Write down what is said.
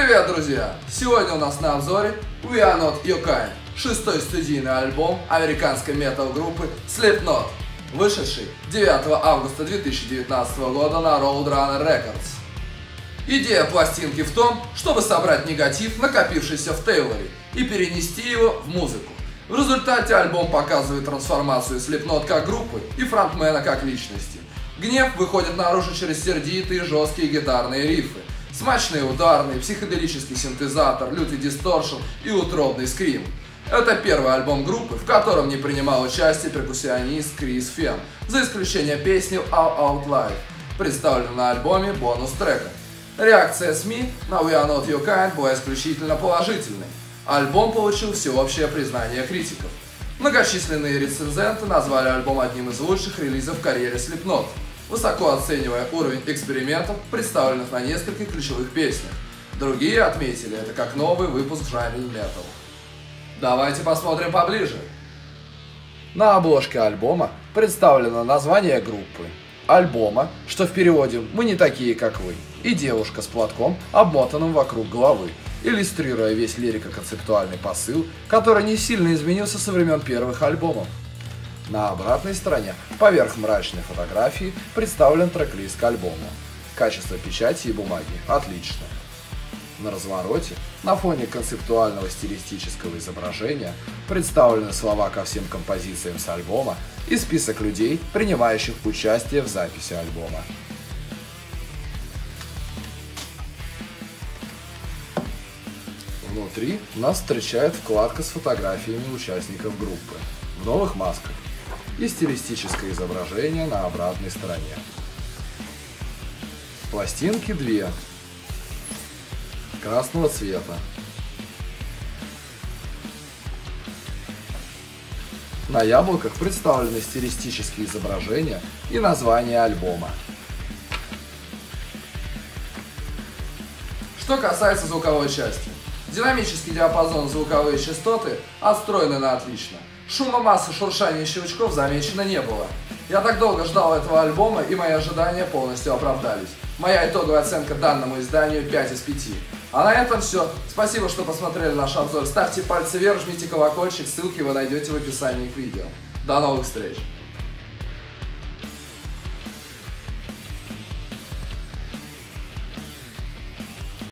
Привет, друзья! Сегодня у нас на обзоре We Are Not Your Kind, шестой студийный альбом американской метал-группы Slipknot, вышедший 9 августа 2019 года на Roadrunner Records. Идея пластинки в том, чтобы собрать негатив, накопившийся в Тейлоре, и перенести его в музыку. В результате альбом показывает трансформацию Slipknot как группы и фронтмена как личности. Гнев выходит наружу через сердитые жесткие гитарные рифы, смачные ударные, психоделический синтезатор, лютый дисторшн и утробный скрим. Это первый альбом группы, в котором не принимал участие перкуссионист Крис Фен, за исключением песни All Out Live, представленной на альбоме бонус-трека. Реакция СМИ на We Are Not Your Kind была исключительно положительной. Альбом получил всеобщее признание критиков. Многочисленные рецензенты назвали альбом одним из лучших релизов в карьере Slipknot, высоко оценивая уровень экспериментов, представленных на нескольких ключевых песнях. Другие отметили это как новый выпуск в жанре метал. Давайте посмотрим поближе. На обложке альбома представлено название группы, альбома, что в переводе «Мы не такие, как вы», и девушка с платком, обмотанным вокруг головы, иллюстрируя весь лирико-концептуальный посыл, который не сильно изменился со времен первых альбомов. На обратной стороне, поверх мрачной фотографии, представлен трек-лист к альбому. Качество печати и бумаги отлично. На развороте, на фоне концептуального стилистического изображения, представлены слова ко всем композициям с альбома и список людей, принимающих участие в записи альбома. Внутри нас встречает вкладка с фотографиями участников группы в новых масках и стилистическое изображение на обратной стороне. Пластинки две, красного цвета. На яблоках представлены стилистические изображения и название альбома. Что касается звуковой части. Динамический диапазон, звуковые частоты отстроены на отлично. Шума, массы, шуршания и щелчков замечено не было. Я так долго ждал этого альбома, и мои ожидания полностью оправдались. Моя итоговая оценка данному изданию 5 из 5. А на этом все. Спасибо, что посмотрели наш обзор. Ставьте пальцы вверх, жмите колокольчик, ссылки вы найдете в описании к видео. До новых встреч!